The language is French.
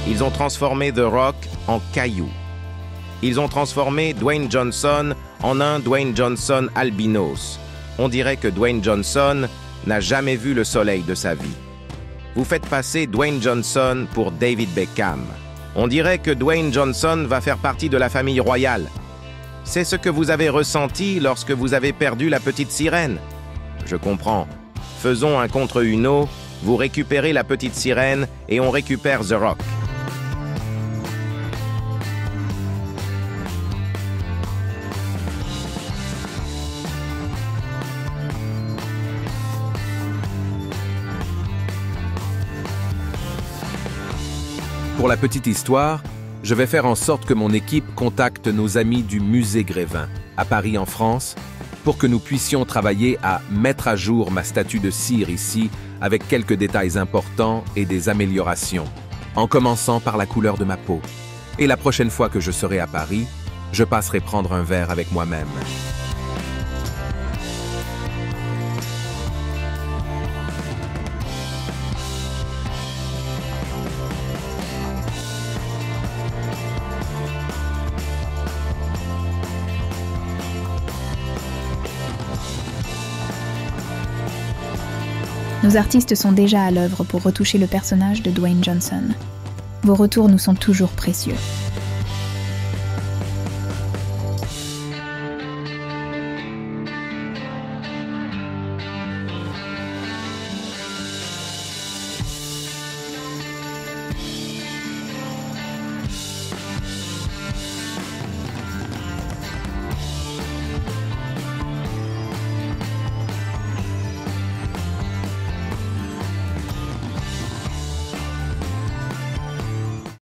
Ils ont transformé The Rock en caillou. Ils ont transformé Dwayne Johnson en un Dwayne Johnson albinos. On dirait que Dwayne Johnson n'a jamais vu le soleil de sa vie. Vous faites passer Dwayne Johnson pour David Beckham. On dirait que Dwayne Johnson va faire partie de la famille royale. C'est ce que vous avez ressenti lorsque vous avez perdu la petite sirène. Je comprends. Faisons un contre Uno, vous récupérez la petite sirène et on récupère The Rock. Pour la petite histoire, je vais faire en sorte que mon équipe contacte nos amis du Musée Grévin, à Paris en France, pour que nous puissions travailler à mettre à jour ma statue de cire ici avec quelques détails importants et des améliorations, en commençant par la couleur de ma peau. Et la prochaine fois que je serai à Paris, je passerai prendre un verre avec moi-même. Nos artistes sont déjà à l'œuvre pour retoucher le personnage de Dwayne Johnson. Vos retours nous sont toujours précieux.